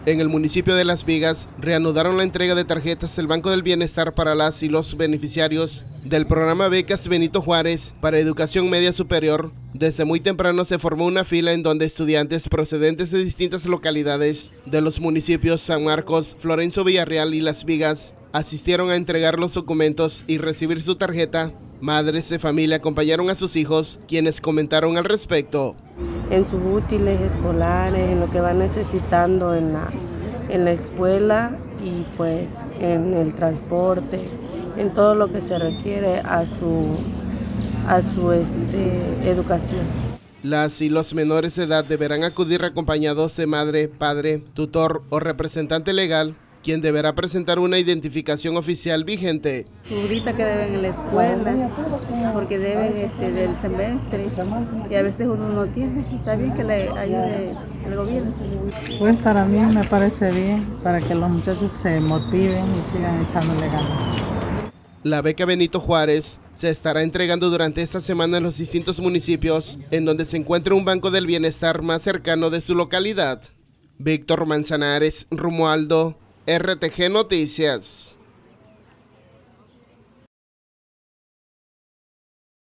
En el municipio de Las Vigas reanudaron la entrega de tarjetas del Banco del Bienestar para las y los beneficiarios del programa Becas Benito Juárez para Educación Media Superior. Desde muy temprano se formó una fila en donde estudiantes procedentes de distintas localidades de los municipios San Marcos, Florencio Villarreal y Las Vigas asistieron a entregar los documentos y recibir su tarjeta. Madres de familia acompañaron a sus hijos, quienes comentaron al respecto. En sus útiles escolares, en lo que van necesitando en la escuela y pues en el transporte, en todo lo que se requiere a su educación. Las y los menores de edad deberán acudir acompañados de madre, padre, tutor o representante legal, quien deberá presentar una identificación oficial vigente. Ahorita que deben en la escuela, porque deben del semestre, y a veces uno no tiene. Está bien que le ayude el gobierno. Pues para mí me parece bien, para que los muchachos se motiven y sigan echándole ganas. La beca Benito Juárez se estará entregando durante esta semana en los distintos municipios en donde se encuentre un banco del bienestar más cercano de su localidad. Víctor Manzanares, Romualdo, RTG Noticias.